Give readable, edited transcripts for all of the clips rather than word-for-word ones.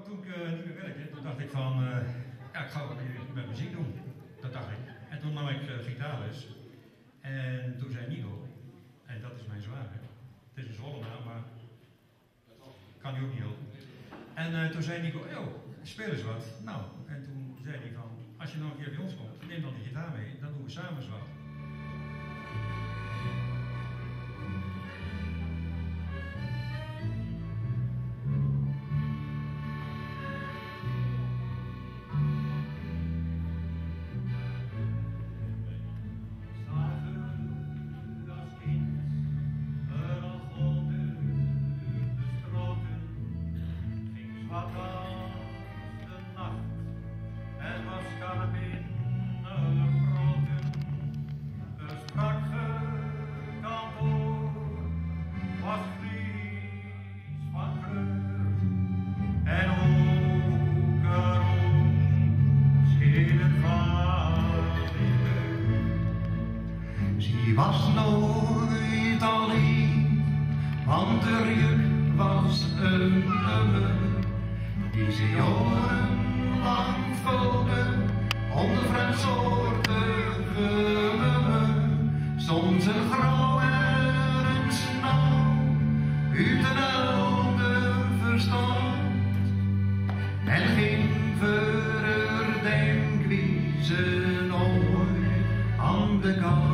toen ik niet meer werkte, toen dacht ik van, ja, ik ga wat met muziek doen. Dat dacht ik. En toen nam ik gitaarles. En toen zei Nico, en dat is mijn zwager, het is een Zwollenaar, maar kan hij ook niet helpen. En toen zei Nico, joh, speel eens wat. Nou, en toen zei hij van, als je nog een keer bij ons komt, neem dan die gitaar mee, dan doen we samen eens wat. Die was nooit alleen, want de juk was een nummer die ze jarenlang vulde onder vreemdsoortige nummer. Soms een grauw en een snauw, uit een oude verstand. En geen verdenk wie ze nooit aan de kant.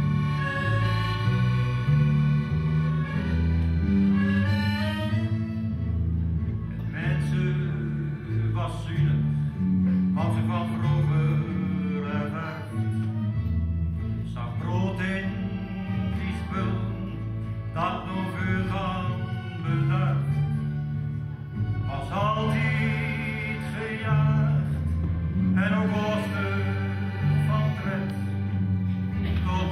Want ze van vroeger ervaart, zag brood in die spul, dat nog veel gaan beduidt. Was altijd gejaagd en ook was er van tred, tot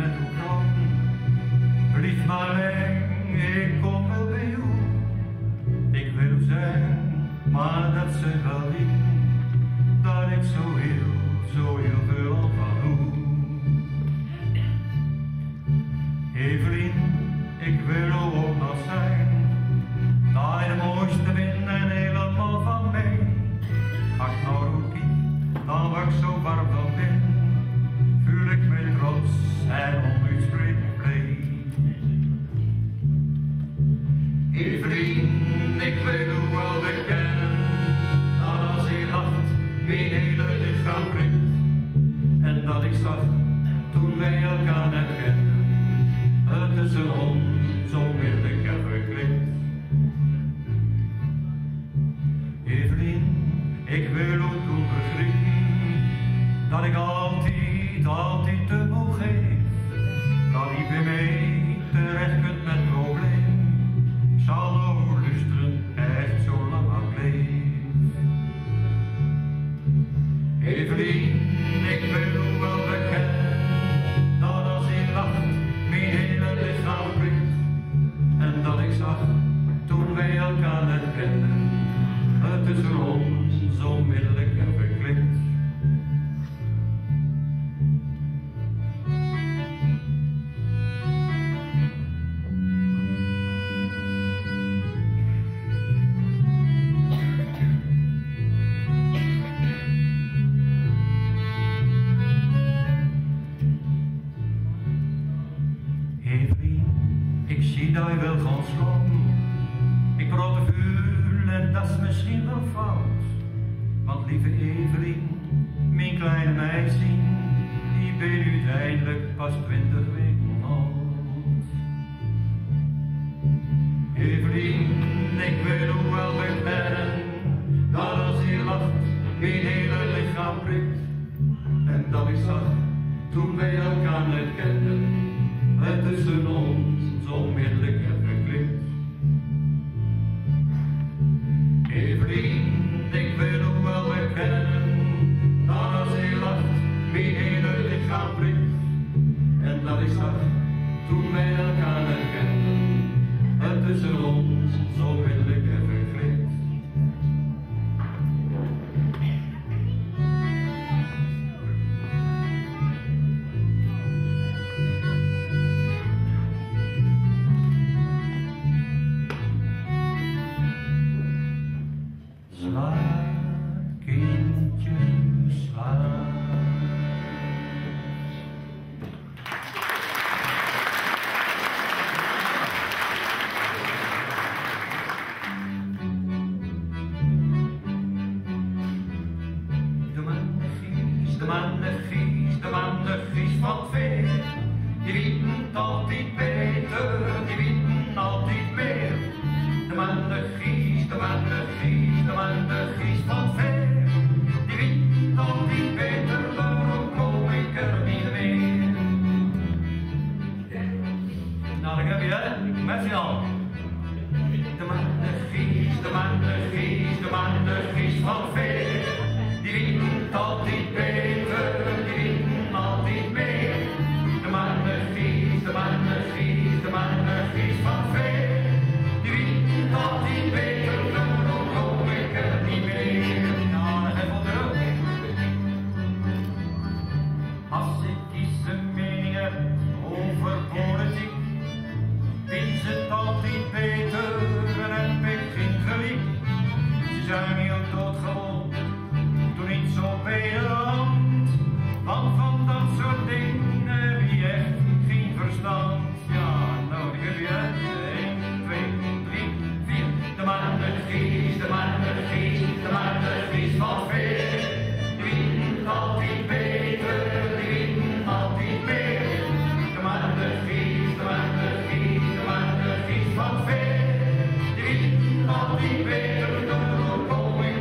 met uw kroon. Lief Marleen, ik kom wel bij u. Ik wil u zijn, maar dat ze wel niet dat ik zo heel veel van u. Evelien, ik wil u ook nog zijn, dat je de mooiste bent en helemaal van mij. Ach nou Roekie, dan waar ik zo warm van ben, voel ik me trots en onuitsprekelijk blij. Evelien, ik wil u wel bekennen, dat als je lacht, mijn hele lichaam prikt. En dat ik zag, toen wij elkaar net kenden, het tussen ons onmiddellijk heb geklikt. Evelien, ik wil u doen begrijpen, dat ik altijd te moe geef. Dat ik bij mij terecht kunt met probleem, zal nou luisteren echt zo lang aan bleef. Evelien, ik wil u wel bekennen, dat als je lacht, mijn hele lichaam prikt. En dat ik zag, toen wij elkaar net kenden, het tussen ons onmiddellijk heb geklikt. Evelien, ik zie dat je wil gaan slaan. Ik praat te veel en dat is misschien wel fout. Want lieve Evelien, mijn kleine meisje, die ben uiteindelijk pas 20 weken oud. Evelien, ik wil u wel bekennen, dat als je lacht, mijn hele lichaam prikt. En dat ik zag, toen wij elkaar net kenden, het tussen ons onmiddellijk heb geklikt. Evelien, ik wil u wel bekennen, dat als je lacht, mijn hele lichaam prikt. En dat ik zag, toen wij elkaar net kenden, het tussen ons onmiddellijk heb geklikt. Slaap, kindje, slaap. De man de Gies van Veer, die weten altijd beter, die weten altijd meer. De man de Gies, de man de Gies, de man de Gies van Veer, die weten altijd beter, daarom kom ik er niet meer. Nou, dan heb je het, met z'n allen. De man de Gies, de man de Gies, de man de Gies van Veer, die weten altijd beter, die weten altijd meer. De man de Gies, de man de Gies, de man de Gies van Veer, die weten altijd beter, daarom kom ik er niet meer. Nou, dan hebben we er ook. Als ik kieze mening heb over politiek, vind ze het altijd beter en heb ik geen gelijk. Ze zijn heel doodgewoon, doe niet zo bij de hand, want van dat soort dingen heb je echt geen verstand. Ja, nou die heb je 1, 2, 3, 4. De man de Gies, de man de Gies, de man de Gies van Veer, die weten altijd beter, die weten altijd meer. De man de Gies, de man de Gies, de man de Gies van Veer, die weten altijd beter, daarom kom ik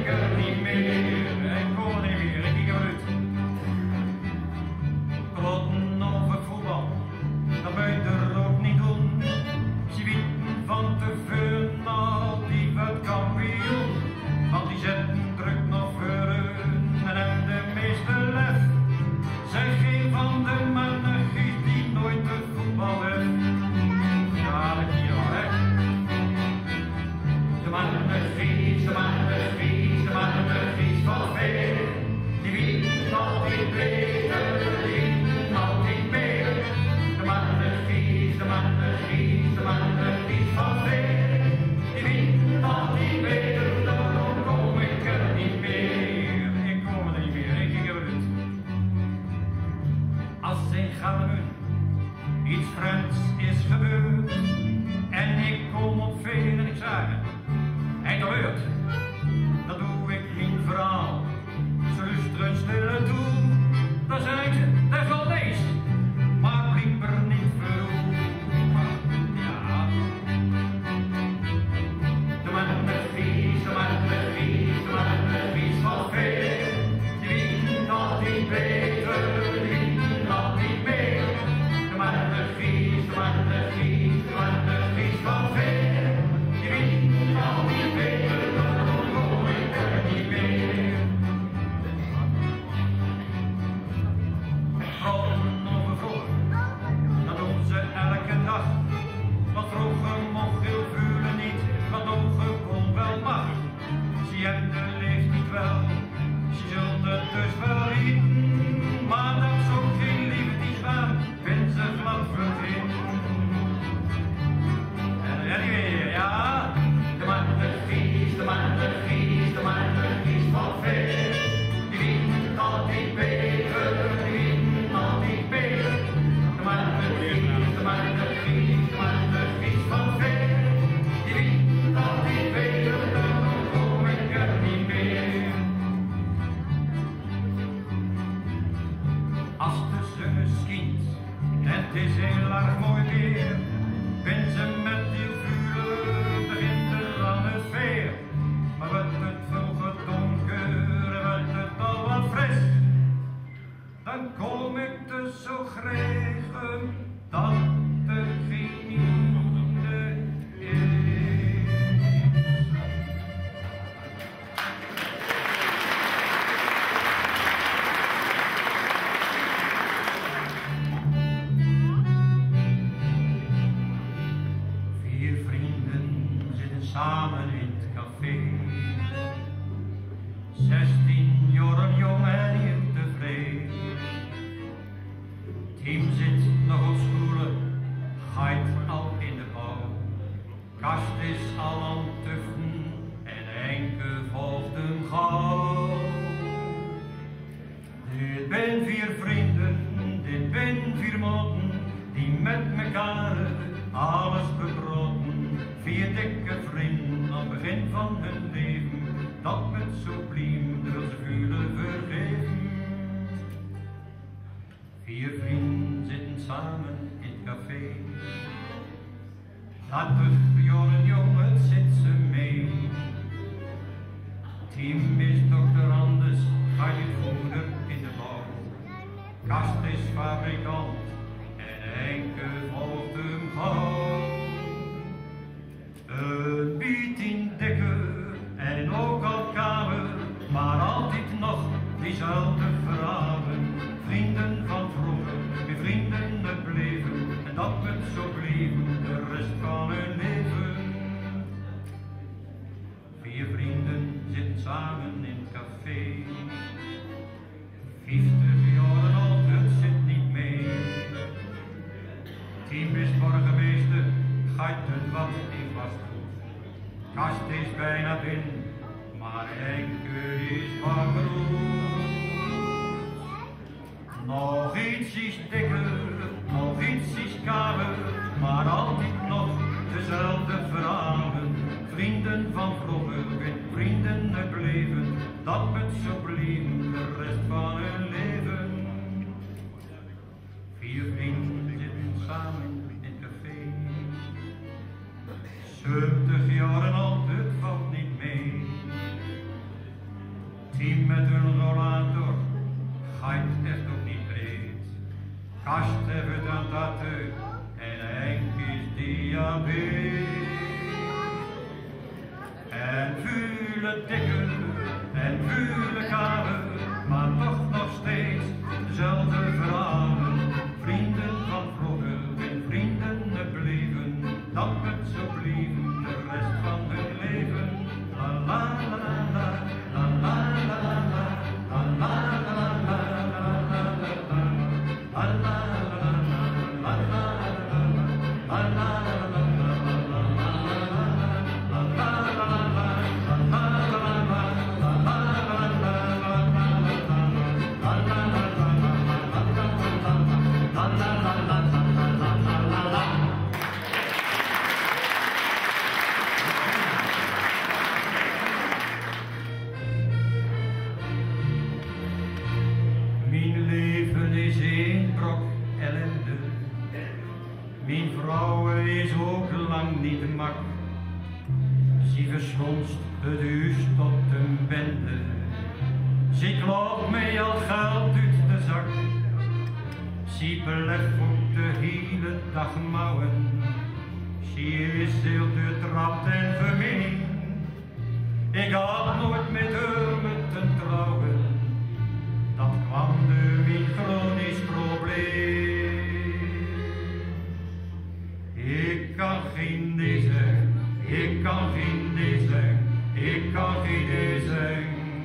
16 jaar jong en heel tevreden. Team zit nog op scholen, gaat al in de bouw. Kast is al aan het tuften en Henke volgt hem gauw. Dit ben 4 vrienden, dit ben 4 maten, die met mekaar alles bebroden. 4 dikke vrienden aan het begin van hun leven, dat met subliem wil ze vulen vergeven. 4 vrienden zitten samen in het café. 30 jaar jong, het zit ze mee. Team is dokter Anders, uitvoerder in de bouw. Kast is fabrikant en Henke volgt hem gauw. Een beetje dikker en ook al kamer, maar altijd nog diezelfde verhalen. Vrienden van vroeger, weer vrienden gebleven, en dat met zo blijven de rest van hun leven. 4 vrienden zitten samen in het café. 50 jaar oud, het zit niet mee. Team is burgemeester, gaat het wat in vastgoed. Kast is bijna binnen, maar Henke is wakker. Nog iets is dikker, nog iets is kaler, maar altijd nog dezelfde verhalen. Vrienden van vroeger, weer vrienden gebleven, dat met subliem de rest van hun leven. 4 vrienden zitten samen in het café. 70 jaar oud, het valt niet mee. Team met hun rollator, gaat echt ook niet breed. Kast heeft dan dat en Henk is diabetes. En vuile dikker en vuile kamer, maar toch nog steeds dezelfde verhalen. Vrienden van vroeger en vrienden gebleven, dat met subliem de rest van hun leven. La la la la la la la la la la la Mijn leven is één brok ellende. Mijn vrouw is ook lang niet mak. Ze verschonst het huis tot een bende. Ze kloopt mij al geld uit de zak. Ze beleft op de hele dag mouwen. Ze is heel getrapt en gemeen. Ik had nooit met haar moeten trouwen. Dat kwam door mijn chronisch probleem. Ik kan geen nee zeggen, ik kan geen nee zeggen, ik kan geen nee zeggen.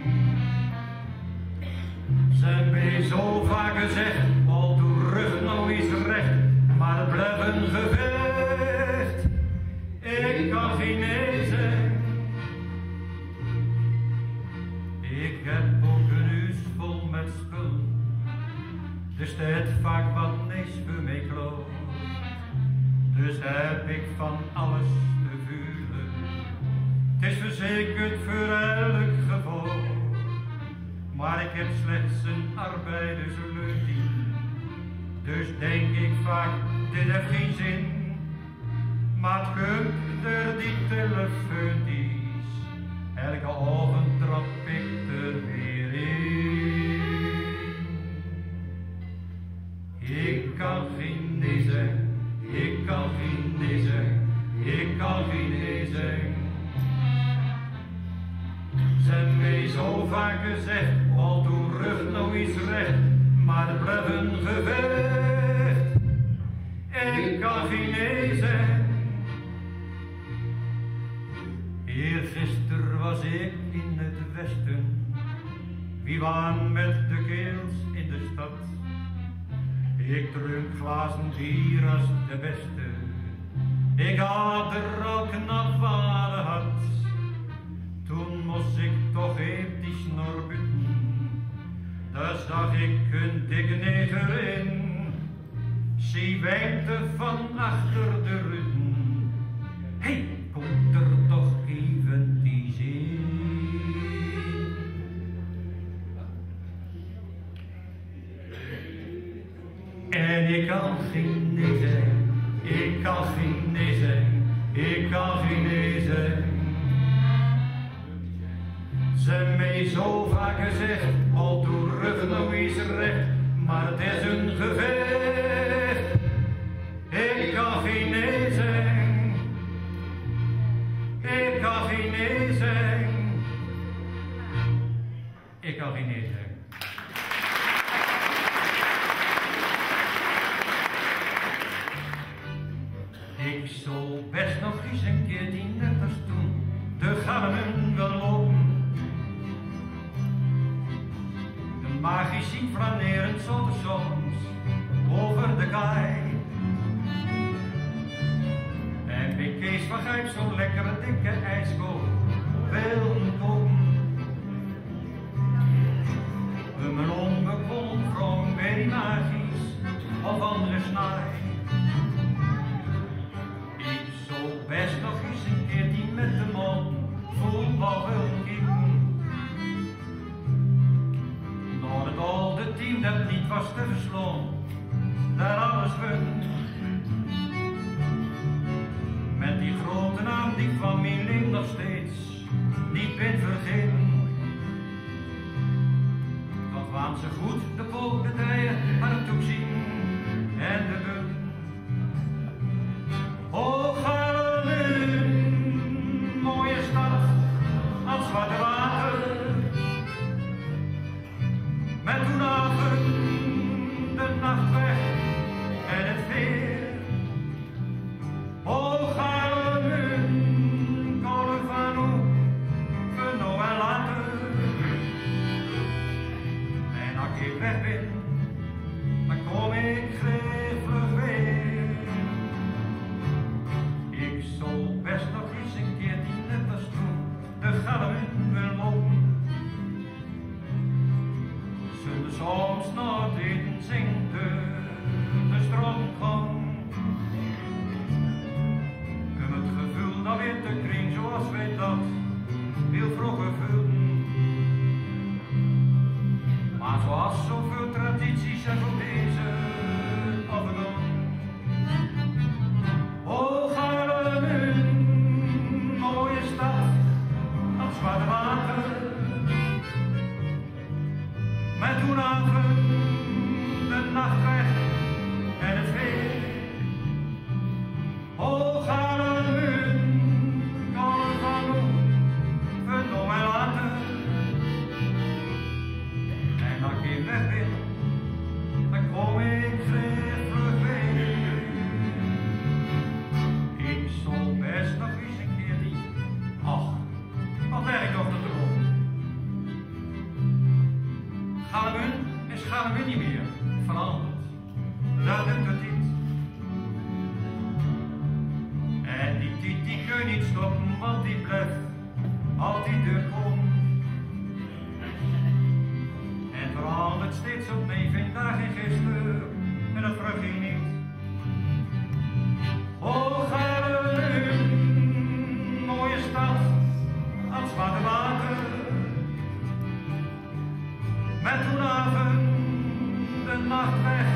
Ze hebben mij zo vaak gezegd, al doe rug nou eens recht, maar het blijft een gevecht. Ik kan geen nee zeggen. Ik heb ook een huis vol met spullen, er staat vaak wat niks voor mij klaar. Dus heb ik van alles te vuren, het is verzekerd voor elk geval. Maar ik heb slechts een arbeidersloon, dus denk ik vaak, dit heeft geen zin. Maar het komt er die telefoondies, elke avond trap ik er weer in. Ik kan geen nee zeggen, ik kan geen nee zeggen, ik kan geen nee zeggen. Ze hebben mij zo vaak gezegd, al doe rug nou eens recht, maar het blijft een gevecht. Ik kan geen nee zeggen. Eergisteren was ik in het westen, Wie waren met de keels in de stad? Ik drink glazen bier als de beste. Ik had er al knap van had. Toen moest ik toch even die snor buiten. Daar zag ik een dikke neger in. Ze wenkte van achter de ruggen. Hey, komt er toch even die zin? En ik kan geen nee zeggen, ik kan geen nee zeggen, ik kan geen nee zeggen. Ze mij zo vaak gezegd, al doe rug nog eens recht, maar het is een gevecht. Ik kan geen nee zeggen, ik kan geen nee zeggen, ik kan geen nee zeggen. Ik zal best nog eens een keer die net als toen de galmen wel lopen. De magische flaneren zotte soms over de kaai. En bij Kees van Gijp zo'n lekkere dikke ijskool wil kopen. Mijn onbekomen vrouw bij magisch of andere snaai. Best nog eens een keer die met de mond voetbal wil kijken. Naar het oude team dat niet was te verslaan, daar alles wint. Met die grote naam die familie nog steeds niet ben vergeten. Dat waren ze goed, de poot, de tijden, aan het toezien en de bun. Oh, mooie stad, als zwarte water, met toen avond de nacht weg en het veer. O Galen, kolen van hoe, van nou en later. En als ik weg ben, dan kom ik gretig weer. Ik zal best nog eens een keer die net als toen de galmen wil lopen. Zullen soms naar het eten zingt de stroomgang. Ik heb het gevoel dat weer te kring zoals wij dat heel vroeger vulden. Maar zoals zoveel tradities zijn voor deze afgegaan. O Galen, mooie stad, als zwarte water, met toen avond de nacht weg en het veer. O Galen, kolen van hoe, van nou en later. En als ik weg ben, dan kom ik vlug weer. Ik zal best nog eens een keer die, ach, wat werk toch de droom. Galmen is Galmen niet meer veranderd, dat doet het niet. En die tiet die kun je niet stoppen, want die blijft altijd er komen. En verandert steeds opnieuw, vandaag en gisteren, en dat vraag je niet. O Galen, mooie stad, als zwarte water, met toen avond de nacht weg